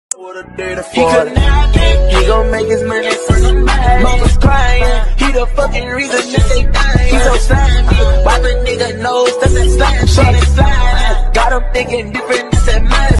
He could not make, he gon' make his money for somebody. Mama's crying, he the fucking reason that they dying. He so slimy, wipe a nigga nose, that's that slime shit. Got him thinking different, that's that mind.